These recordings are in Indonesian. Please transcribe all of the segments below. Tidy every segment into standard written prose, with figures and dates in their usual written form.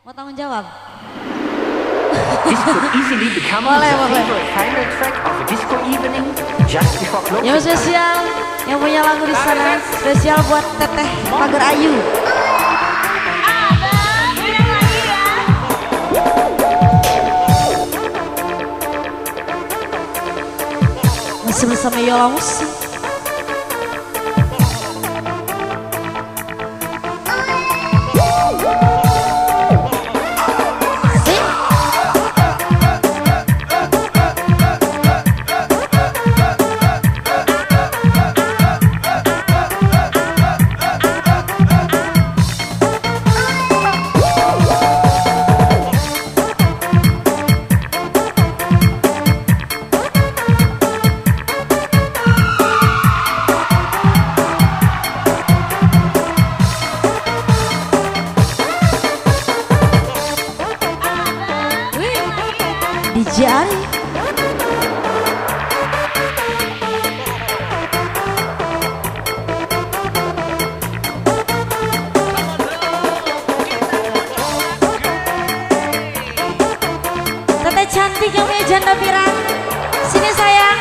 Mau tanggung jawab? This could easily become the favorite final track of a disco evening just before closing. Yang spesial, yang punya lagu di sana, spesial buat Teteh Pagar Ayu. Masih bersama Yola Musik. Jari Teteh cantik yang punya janda pirang. Sini sayang.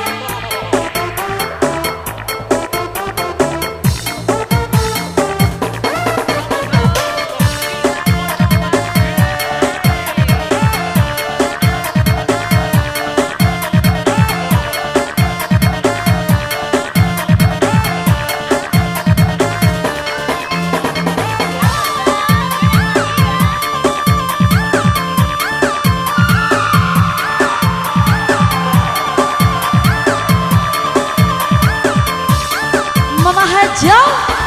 Mama Hajau.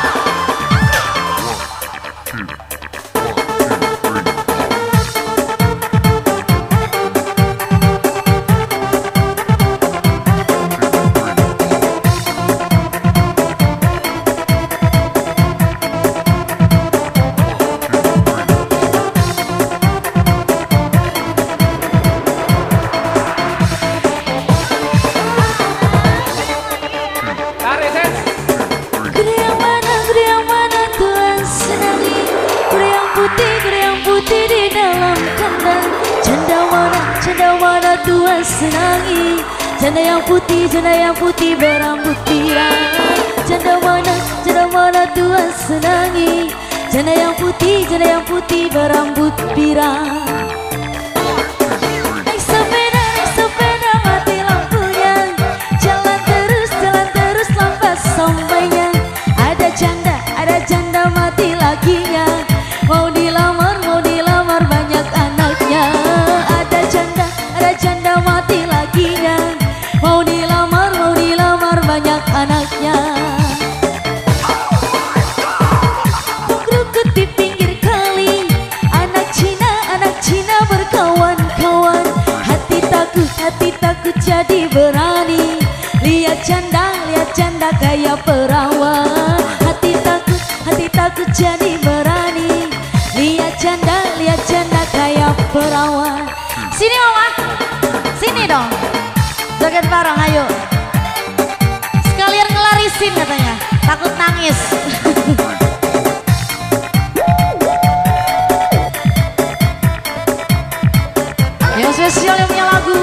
Putih di dalam kandang, janda mana Tuhan senangi. Janda yang putih berambut pirang. Janda mana Tuhan senangi. Janda yang putih berambut pirang. Naik sepeda mati lampunya. Jalan terus lambat sampainya. Ada janda mati lakinya. Mau dilamar banyak anaknya. Ada janda mati lakinya. Mau dilamar banyak anaknya. Rukut di pinggir kali. Anak Cina berkawan-kawan. Hati takut jadi berani. Lihat janda kayak perawan. Hati takut jadi berani. Lihat janda kayak perawan. Sini mama, sini dong. Joget bareng ayo. Sekalian ngelarisin katanya, takut nangis. Yang spesial yang punya lagu.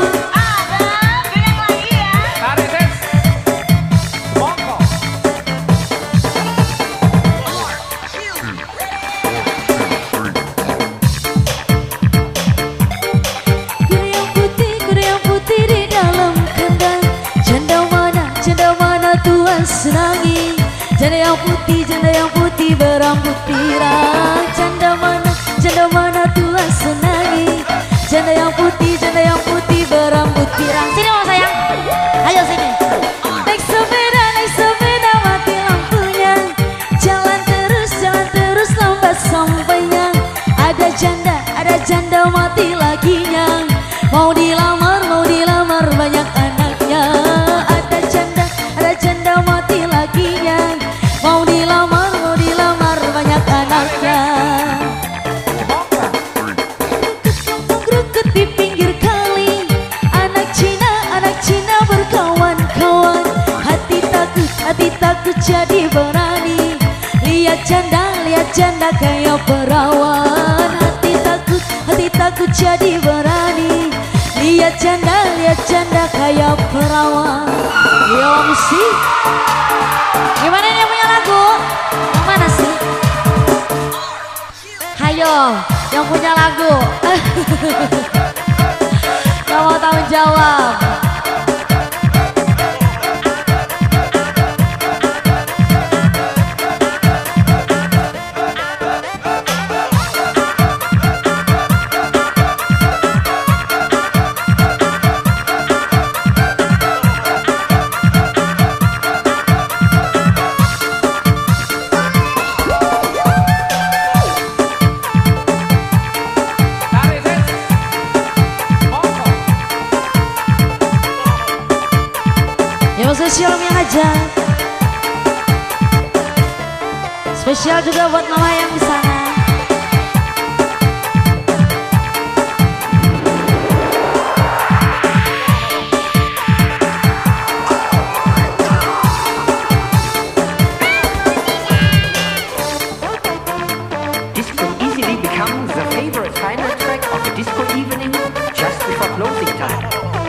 Tuhan senangi. Janda yang putih berambut pirang. Janda mana Tuhan senangi. Janda yang putih berambut pirang. Sini mau sayang, ayo sini. Naik sepeda mati lampunya. Jalan terus lambat sampainya. Ada janda mati lakinya. Mau dilamar banyak anaknya. Ada janda mati lakinya. Mau dilamar banyak anaknya. Rukut di pinggir kali. Anak Cina berkawan-kawan. Hati takut jadi berani. Lihat janda kayak perawan. Hati aku jadi berani. Lihat janda kayak perawan. Yomsi, gimana nih yang punya lagu? Yang mana sih? Hayo, yang punya lagu. Gak mau tanggung jawab. Spesial yang aja. Spesial juga buat mama yang di sana. This could easily become the favorite final track of a disco evening just before closing time.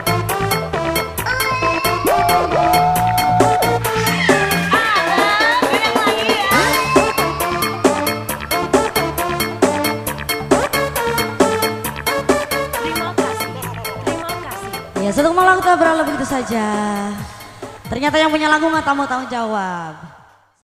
Ya, satu malam kita berlalu begitu saja. Ternyata yang punya lagu nggak tahu tanggung jawab.